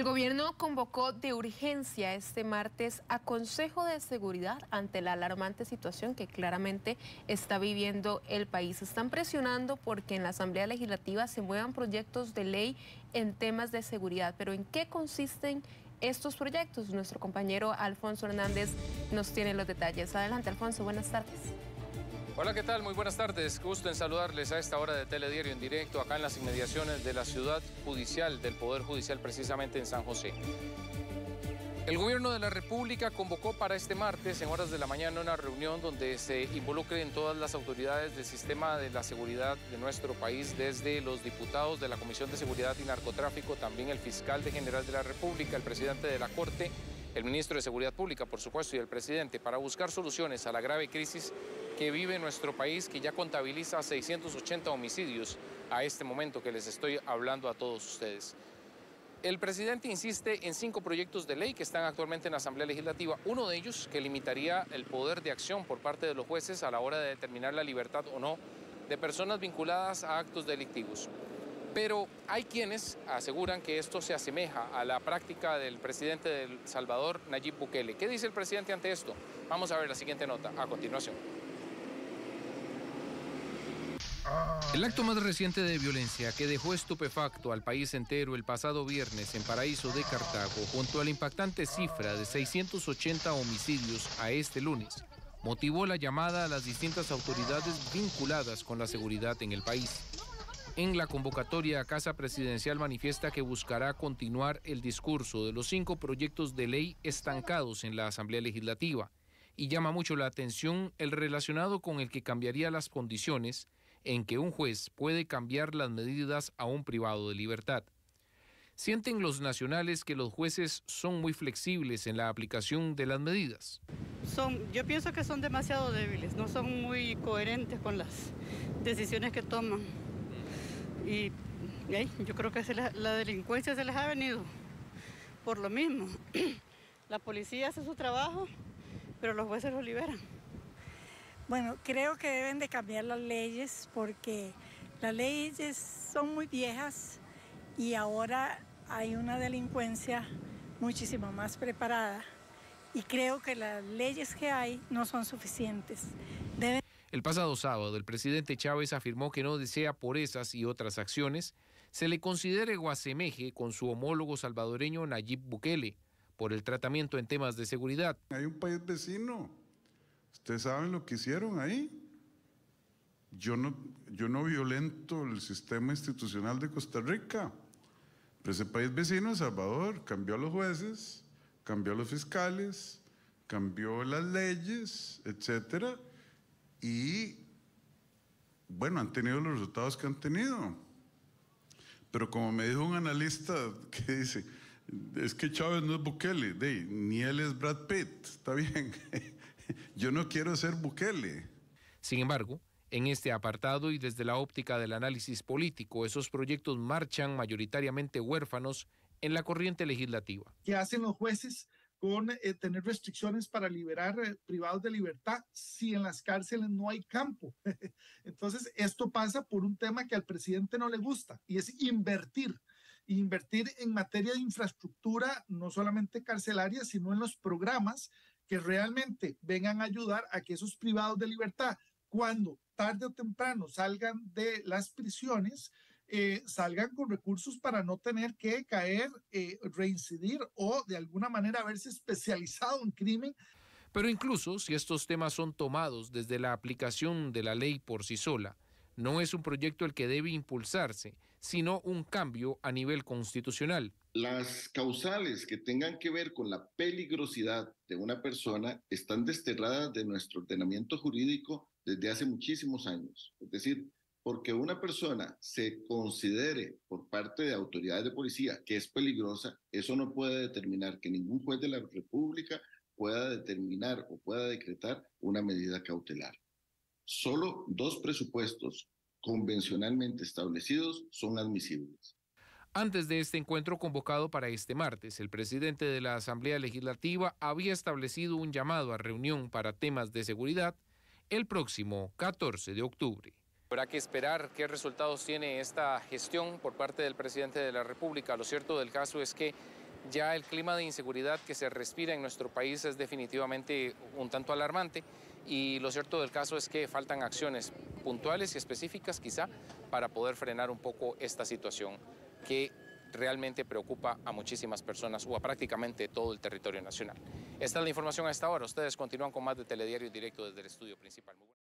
El gobierno convocó de urgencia este martes a Consejo de Seguridad ante la alarmante situación que claramente está viviendo el país. Están presionando porque en la Asamblea Legislativa se muevan proyectos de ley en temas de seguridad. Pero ¿en qué consisten estos proyectos? Nuestro compañero Alfonso Hernández nos tiene los detalles. Adelante, Alfonso, buenas tardes. Hola, ¿qué tal? Muy buenas tardes. Gusto en saludarles a esta hora de Telediario en directo, acá en las inmediaciones de la ciudad judicial, del Poder Judicial, precisamente en San José. El Gobierno de la República convocó para este martes, en horas de la mañana, una reunión donde se involucren todas las autoridades del sistema de la seguridad de nuestro país, desde los diputados de la Comisión de Seguridad y Narcotráfico, también el fiscal general de la República, el presidente de la Corte, el ministro de Seguridad Pública, por supuesto, y el presidente, para buscar soluciones a la grave crisis que vive nuestro país, que ya contabiliza 680 homicidios a este momento que les estoy hablando a todos ustedes. El presidente insiste en 5 proyectos de ley que están actualmente en la Asamblea Legislativa. Uno de ellos que limitaría el poder de acción por parte de los jueces a la hora de determinar la libertad o no de personas vinculadas a actos delictivos. Pero hay quienes aseguran que esto se asemeja a la práctica del presidente de El Salvador, Nayib Bukele. ¿Qué dice el presidente ante esto? Vamos a ver la siguiente nota a continuación. El acto más reciente de violencia que dejó estupefacto al país entero el pasado viernes en Paraíso de Cartago, junto a la impactante cifra de 680 homicidios a este lunes, motivó la llamada a las distintas autoridades vinculadas con la seguridad en el país. En la convocatoria, Casa Presidencial manifiesta que buscará continuar el discurso de los 5 proyectos de ley estancados en la Asamblea Legislativa y llama mucho la atención el relacionado con el que cambiaría las condiciones en que un juez puede cambiar las medidas a un privado de libertad. ¿Sienten los nacionales que los jueces son muy flexibles en la aplicación de las medidas? Yo pienso que son demasiado débiles, no son muy coherentes con las decisiones que toman. Y yo creo que la delincuencia se les ha venido por lo mismo. La policía hace su trabajo, pero los jueces los liberan. Bueno, creo que deben de cambiar las leyes porque las leyes son muy viejas y ahora hay una delincuencia muchísimo más preparada y creo que las leyes que hay no son suficientes. El pasado sábado, el presidente Chávez afirmó que no desea por esas y otras acciones se le considere o asemeje con su homólogo salvadoreño Nayib Bukele por el tratamiento en temas de seguridad. Hay un país vecino. Ustedes saben lo que hicieron ahí. Yo no violento el sistema institucional de Costa Rica. Pero ese país vecino, El Salvador, cambió a los jueces, cambió a los fiscales, cambió las leyes, etcétera. Y, bueno, han tenido los resultados que han tenido. Pero como me dijo un analista que dice, es que Chávez no es Bukele, ni él es Brad Pitt, está bien. Yo no quiero ser Bukele. Sin embargo, en este apartado y desde la óptica del análisis político, esos proyectos marchan mayoritariamente huérfanos en la corriente legislativa. ¿Qué hacen los jueces con tener restricciones para liberar privados de libertad si en las cárceles no hay campo? Entonces, esto pasa por un tema que al presidente no le gusta y es invertir en materia de infraestructura, no solamente carcelaria, sino en los programas que realmente vengan a ayudar a que esos privados de libertad, cuando tarde o temprano salgan de las prisiones, salgan con recursos para no tener que caer, reincidir o de alguna manera haberse especializado en crimen. Pero incluso si estos temas son tomados desde la aplicación de la ley por sí sola, no es un proyecto el que debe impulsarse, sino un cambio a nivel constitucional. Las causales que tengan que ver con la peligrosidad de una persona están desterradas de nuestro ordenamiento jurídico desde hace muchísimos años. Es decir, porque una persona se considere por parte de autoridades de policía que es peligrosa, eso no puede determinar que ningún juez de la República pueda determinar o pueda decretar una medida cautelar. Solo 2 presupuestos convencionalmente establecidos son admisibles. Antes de este encuentro convocado para este martes, el presidente de la Asamblea Legislativa había establecido un llamado a reunión para temas de seguridad el próximo 14 de octubre. Habrá que esperar qué resultados tiene esta gestión por parte del presidente de la República. Lo cierto del caso es que Ya el clima de inseguridad que se respira en nuestro país es definitivamente un tanto alarmante y lo cierto del caso es que faltan acciones puntuales y específicas quizá para poder frenar un poco esta situación que realmente preocupa a muchísimas personas o a prácticamente todo el territorio nacional. Esta es la información a esta hora. Ustedes continúan con más de Telediario en directo desde el estudio principal.